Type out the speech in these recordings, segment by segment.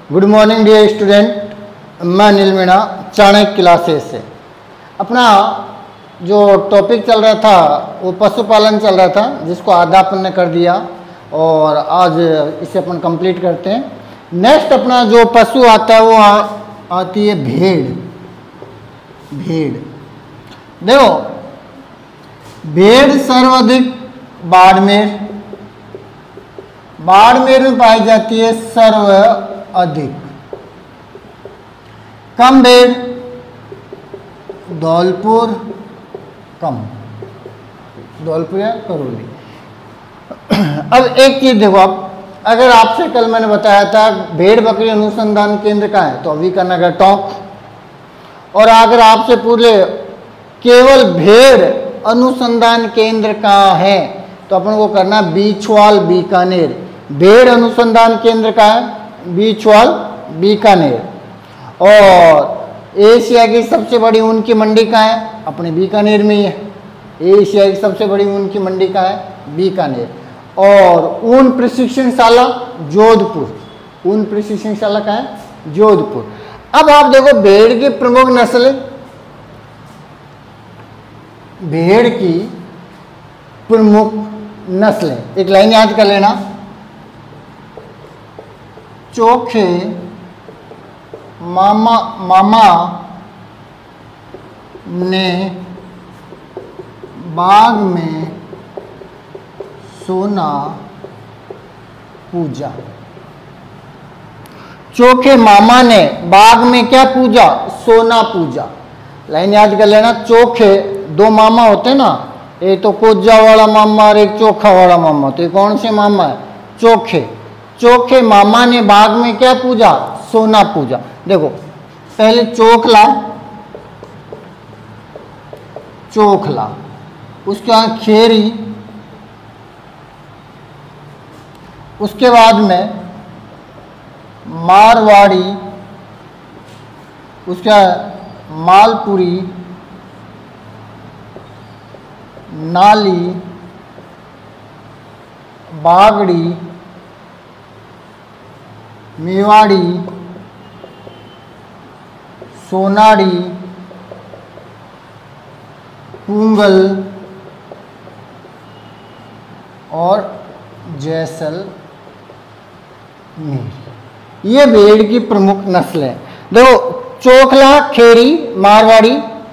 Good morning dear student, मैं Anil Meena Chanakya classes से। अपना जो टॉपिक चल रहा था वो पशुपालन चल रहा था, जिसको आधा अपन ने कर दिया और आज इसे अपन कंप्लीट करते हैं। नेक्स्ट अपना जो पशु आता है वो आती है भेड़। भेड़ देखो, भेड़ सर्वाधिक बाड़मेर में पाई जाती है सर्वाधिक। कम भेड़ धौलपुर, कम धौलपुर या करौली। अब एक चीज देखो, आप अगर आपसे कल मैंने बताया था भेड़ बकरी अनुसंधान केंद्र का है तो अभी का नगर टोंक, और अगर आपसे पूछे केवल भेड़ अनुसंधान केंद्र कहाँ है तो अपन को करना बीछवाल बीकानेर। भेड़ अनुसंधान केंद्र का है बीछवाल बीकानेर। और एशिया की सबसे बड़ी ऊन की मंडी कहाँ है? अपने बीकानेर में ही है। एशिया की सबसे बड़ी ऊन की मंडी कहाँ है? बीकानेर। और ऊन प्रशिक्षणशाला जोधपुर। ऊन प्रशिक्षणशाला कहाँ है? जोधपुर। अब आप देखो भेड़ की प्रमुख नस्लें, भेड़ की प्रमुख नस्लें एक लाइन याद कर लेना। चोखे मामा ने बाग में सोना पूजा। चोखे मामा ने बाग में क्या पूजा? सोना पूजा। लाइन याद कर लेना। चोखे दो मामा होते हैं ना, एक तो कोजा वाला मामा और एक चोखा वाला मामा। तो ये कौन से मामा है? चोखे। चोखे मामा ने बाग में क्या पूजा? सोना पूजा। देखो पहले चोखला, उसके बाद खेरी, उसके बाद में मारवाड़ी, उसके बाद मालपुरी, नाली, बागड़ी, मेवाड़ी, सोनाड़ी, पूंगल और जैसलमेर। ये भेड़ की प्रमुख नस्ल है। देखो चोखला, खेरी, मारवाड़ी,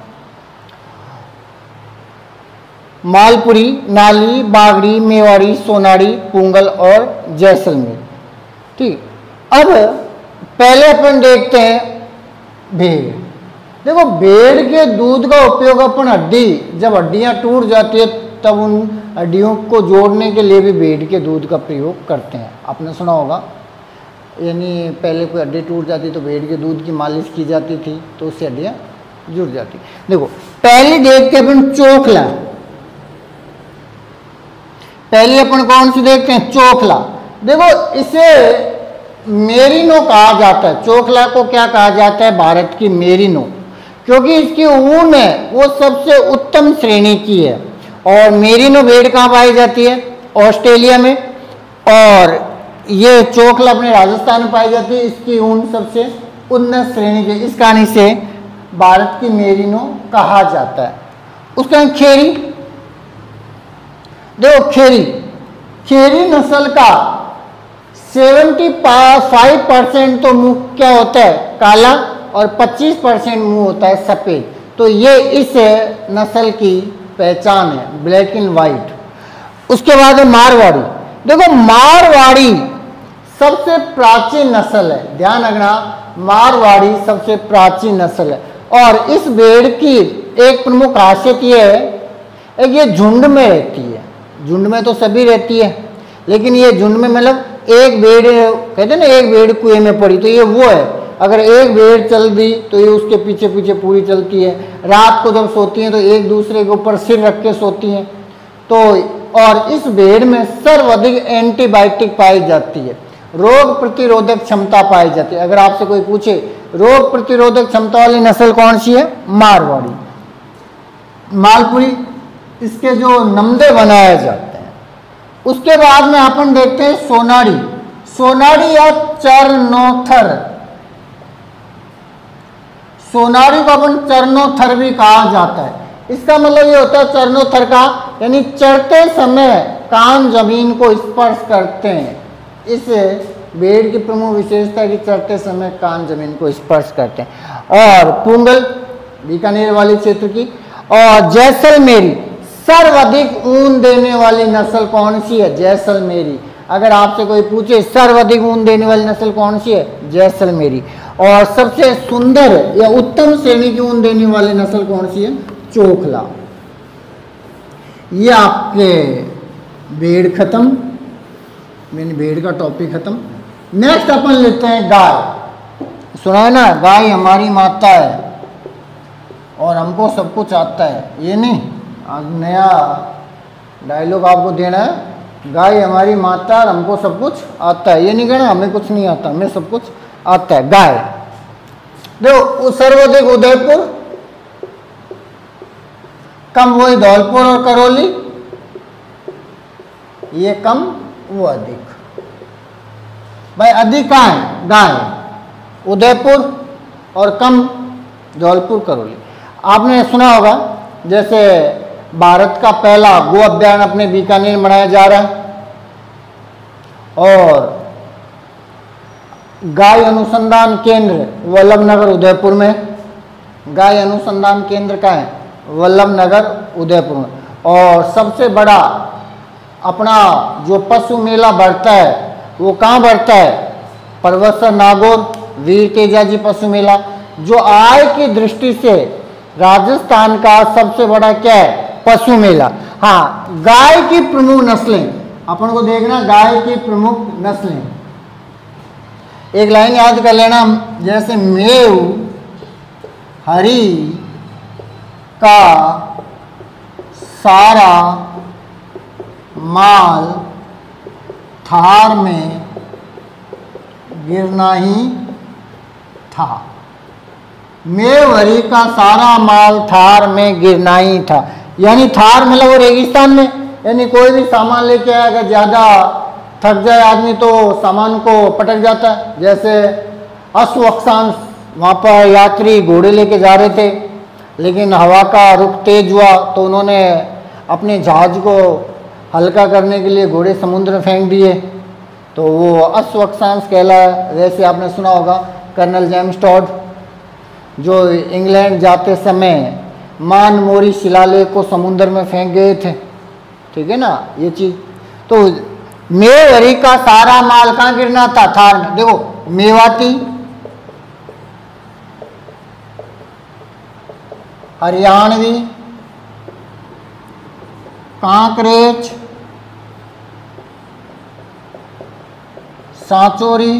मालपुरी, नाली, बागड़ी, मेवाड़ी, सोनाड़ी, पूंगल और जैसलमेर। ठीक। अब पहले अपन देखते हैं भेड़। देखो भेड़ के दूध का उपयोग अपन जब हड्डियां टूट जाती है तब उन हड्डियों को जोड़ने के लिए भी भेड़ के दूध का प्रयोग करते हैं। आपने सुना होगा, यानी पहले कोई हड्डी टूट जाती तो भेड़ के दूध की मालिश की जाती थी तो उससे हड्डियां जुड़ जाती। देखो पहले देखते हैं अपन चोखला। पहले अपन कौन सी देखते हैं? चोखला। देखो इसे मेरिनो कहा जाता है। चोखला को क्या कहा जाता है? भारत की मेरिनो, क्योंकि इसकी ऊन है वो सबसे उत्तम श्रेणी की है। और मेरिनो भेड़ कहाँ पाई जाती है? ऑस्ट्रेलिया में। और ये चोखला अपने राजस्थान में पाई जाती है। इसकी ऊन सबसे उन्नत श्रेणी की, इस कारण से भारत की मेरिनो कहा जाता है। उसका खेरी, देखो खेरी नस्ल का 75% तो मुंह क्या होता है? काला, और 25% मुंह होता है सफेद। तो ये इस नस्ल की पहचान है, ब्लैक एंड वाइट। उसके बाद है मारवाड़ी। देखो मारवाड़ी सबसे प्राचीन नस्ल है, ध्यान रखना, मारवाड़ी सबसे प्राचीन नस्ल है। और इस भेड़ की एक प्रमुख खासियत ये है, एक ये झुंड में रहती है। झुंड में तो सभी रहती है, लेकिन ये झुंड में मतलब एक भेड़, कहते हैं ना एक भेड़ कुएं में पड़ी, तो ये वो है। अगर एक भेड़ चल दी तो ये उसके पीछे पीछे पूरी चलती है। रात को जब सोती हैं तो एक दूसरे के ऊपर सिर रख के सोती हैं। तो और इस भेड़ में सर्वाधिक एंटीबायोटिक पाई जाती है, रोग प्रतिरोधक क्षमता पाई जाती है। अगर आपसे कोई पूछे रोग प्रतिरोधक क्षमता वाली नस्ल कौन सी है? मारवाड़ी। मालपुरी, इसके जो नमदे बनाए जाते हैं। उसके बाद में अपन देखते हैं सोनाड़ी। सोनारी या चरनोथर, सोनारी को अपन चरनोथर भी कहा जाता है। इसका मतलब ये होता है चरनोथर का, यानी चढ़ते समय कान जमीन को स्पर्श करते हैं। इस भेड़ की प्रमुख विशेषता है कि चढ़ते समय कान जमीन को स्पर्श करते हैं। और पुंगल बीकानेर वाले क्षेत्र की, और जैसलमेरी सर्वाधिक ऊन देने वाली नस्ल कौन सी है? जैसलमेरी। अगर आपसे कोई पूछे सर्वाधिक ऊन देने वाली नस्ल कौन सी है? जैसलमेरी। और सबसे सुंदर या उत्तम श्रेणी की ऊन देने वाली नस्ल कौन सी है? चोखला। ये आपके भेड़ खत्म, मैंने भेड़ का टॉपिक खत्म। नेक्स्ट अपन लेते हैं गाय। सुना है ना, गाय हमारी माता है और हमको सब कुछ आता है। ये नहीं, आज नया डायलॉग आपको देना है, गाय हमारी माता और हमको सब कुछ आता है। ये नहीं कहना हमें कुछ नहीं आता, हमें सब कुछ आता है। गाय देखो, सर्वाधिक उदयपुर, कम वही धौलपुर और करौली। ये कम वो अधिक। भाई अधिक कहाँ है? गाय, उदयपुर, और कम धौलपुर करौली। आपने सुना होगा जैसे भारत का पहला गो अभ्यारण्य अपने बीकानेर मनाया जा रहा है, और गाय अनुसंधान केंद्र वल्लभनगर उदयपुर में। गाय अनुसंधान केंद्र का है वल्लभनगर उदयपुर में। और सबसे बड़ा अपना जो पशु मेला बढ़ता है वो कहाँ बढ़ता है? परबतसर नागौर वीर तेजाजी पशु मेला, जो आय की दृष्टि से राजस्थान का सबसे बड़ा क्या है? पशु मेला। हाँ, गाय की प्रमुख नस्लें अपन को देखना, गाय की प्रमुख नस्लें। एक लाइन याद कर लेना, जैसे मेव हरी का सारा माल थार में गिरना ही था। मेवरी का सारा माल थार में गिरना ही था। यानी थार मतलब वो रेगिस्तान में, यानी कोई भी सामान लेके आया, अगर ज़्यादा थक जाए आदमी तो सामान को पटक जाता है। जैसे अश्वक्षांश, वहाँ पर यात्री घोड़े लेके जा रहे थे, लेकिन हवा का रुख तेज हुआ तो उन्होंने अपने जहाज को हल्का करने के लिए घोड़े समुद्र में फेंक दिए, तो वो अश्वक्षांश कहलाया। वैसे आपने सुना होगा कर्नल जेम्स टॉड जो इंग्लैंड जाते समय मानमोरी शिलालेख को समुद्र में फेंक गए थे, ठीक है ना, ये चीज़। तो मेवरी का सारा माल कहाँ गिरना था? थार में। देखो, मेवाती, हरियाणवी, कांकरेज, सांचोरी,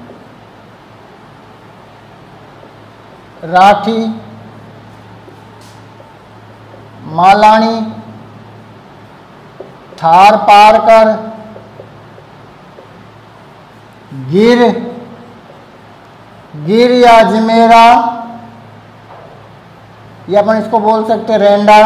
राठी, मालानी, थार पारकर, गिर, गिर या अजमेरा, या अपन इसको बोल सकते हैं रेंडा,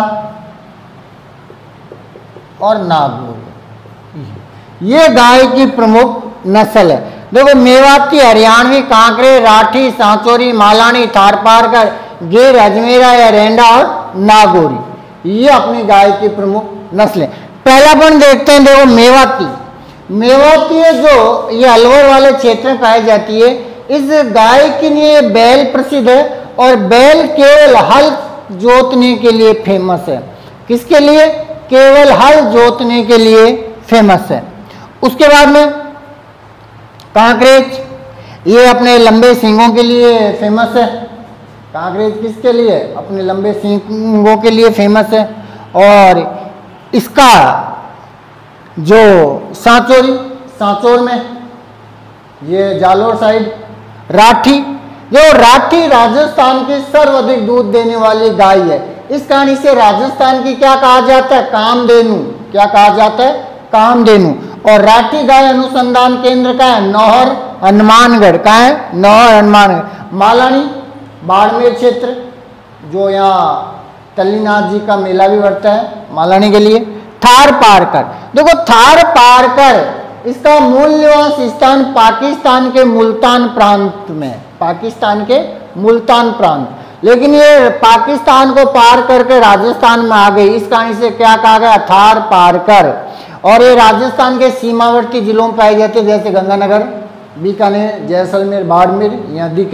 और नागौर। ये गाय की प्रमुख नस्ल है। देखो, मेवाती, हरियाणवी, कांकरे, राठी, सांचोरी, मालानी, थारपारकर, गिर, अजमेरा या रेंडा और नागौरी, ये अपनी गाय की प्रमुख नस्लें। पहला अपन देखते हैं, देखो मेवाती। मेवाती है जो ये अलवर वाले क्षेत्र में पाई जाती है। इस गाय के लिए बैल प्रसिद्ध है, और बैल केवल हल जोतने के लिए फेमस है। किसके लिए? केवल हल जोतने के लिए फेमस है। उसके बाद में कांकरेज, ये अपने लंबे सींगों के लिए फेमस है। कांकरेज किसके लिए? अपने लंबे सींगों के लिए फेमस है। और इसका जो सांचोरी, सांचौर में, ये जालोर साइड, राठी, जो राठी राजस्थान की सर्वाधिक दूध देने वाली गाय है। इस कहानी से राजस्थान की क्या कहा जाता है? कामधेनु। क्या कहा जाता है? कामधेनु। और राठी गाय अनुसंधान केंद्र का है नौहर हनुमानगढ़। का है? नौहर हनुमानगढ़। मालानी बाड़मेर क्षेत्र, जो यहाँ तल्लीनाथ जी का मेला भी बढ़ता है मालानी के लिए। थार पारकर, देखो थार पारकर इसका मूल निवास स्थान पाकिस्तान के मुल्तान प्रांत में, पाकिस्तान के मुल्तान प्रांत। लेकिन ये पाकिस्तान को पार करके राजस्थान में आ गई, इस कहानी से क्या कहा गया, थार पार कर। और ये राजस्थान के सीमावर्ती जिलों में पाई जाती है, जैसे गंगानगर, बीकानेर, जैसलमेर, बाड़मेर, यहाँ दिखे।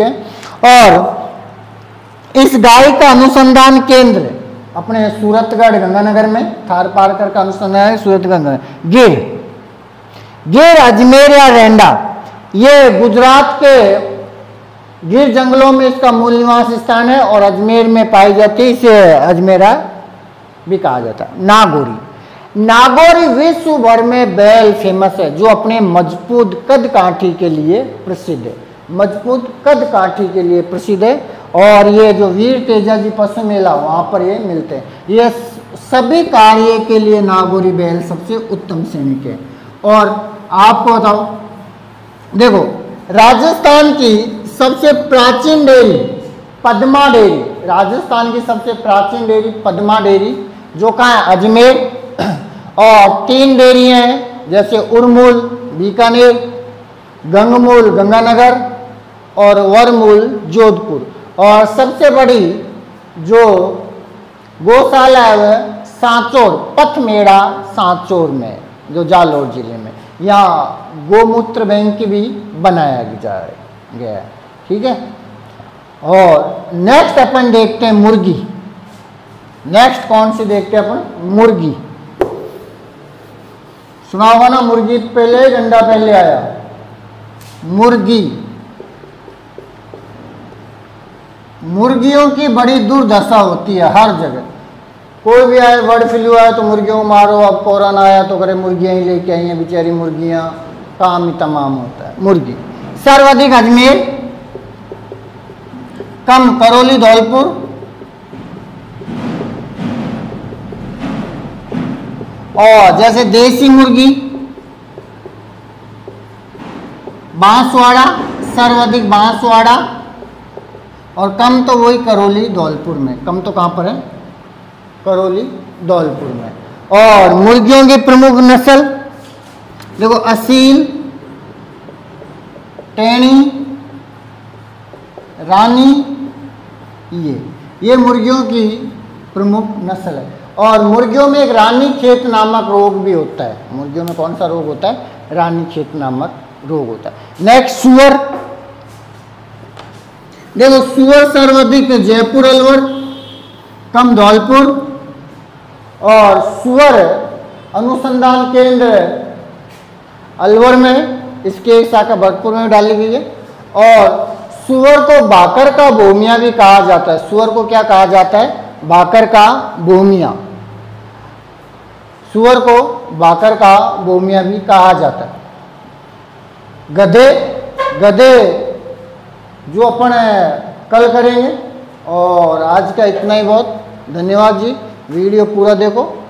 और इस गाय का अनुसंधान केंद्र अपने सूरतगढ़ गंगानगर में, थार पारकर का अनुसंधान है सूरतगढ़। गिर अजमेर या रेंडा, ये गुजरात के गिर जंगलों में इसका मूल निवास स्थान है और अजमेर में पाई जाती है, इसे अजमेरा भी कहा जाता है। नागौरी, नागौरी विश्व भर में बैल फेमस है, जो अपने मजबूत कद काठी के लिए प्रसिद्ध है, मजबूत कद काठी के लिए प्रसिद्ध है। और ये जो वीर तेजाजी पशु मेला, वहाँ पर ये मिलते हैं। ये सभी कार्य के लिए नागौरी बैल सबसे उत्तम श्रेणी के। और आपको बताओ, देखो राजस्थान की सबसे प्राचीन डेयरी पद्मा डेयरी, राजस्थान की सबसे प्राचीन डेयरी पद्मा डेयरी, जो कहाँ है, अजमेर। और 3 डेयरियाँ हैं, जैसे उरमूल बीकानेर, गंगमूल गंगानगर और वरमूल जोधपुर। और सबसे बड़ी जो गौशाला है वह सांचौर, पथमेड़ा सांचौर में, जो जालौर जिले में, यहाँ गोमूत्र बैंक भी बनाया गया है। ठीक है। और नेक्स्ट अपन देखते हैं मुर्गी। नेक्स्ट कौन सी देखते हैं अपन, मुर्गी। सुना होगा ना, मुर्गी पहले अंडा पहले आया। मुर्गी, मुर्गियों की बड़ी दुर्दशा होती है हर जगह। कोई भी आए, बर्ड फ्लू आया तो मुर्गियों को मारो, अब कोरोना आया तो करे मुर्गियाँ ही लेके आई हैं बेचारी मुर्गियाँ, काम ही तमाम होता है। मुर्गी सर्वाधिक अजमेर, कम करौली धौलपुर, और जैसे देसी मुर्गी बांसवाड़ा, सर्वाधिक बांसवाड़ा, और कम तो वही करौली धौलपुर में। कम तो कहाँ पर है, करौली धौलपुर में। और मुर्गियों की प्रमुख नस्ल देखो, असील, टैनी, रानी, ये मुर्गियों की प्रमुख नस्ल है। और मुर्गियों में एक रानीखेत नामक रोग भी होता है। मुर्गियों में कौन सा रोग होता है, रानीखेत नामक रोग होता है। नेक्स्ट सुअर, देखो सुअर सर्वाधिक जयपुर अलवर, कम धौलपुर। और सुअर अनुसंधान केंद्र अलवर में, इसके एक शाखा भरतपुर में डाली गई है। और सुअर को भाकर का भूमिया भी कहा जाता है। सुअर को क्या कहा जाता है, भाकर का भूमिया। सुअर को भाकर का भूमिया भी कहा जाता है। गधे, गधे जो अपन कल करेंगे। और आज का इतना ही बहुत, धन्यवाद जी। वीडियो पूरा देखो।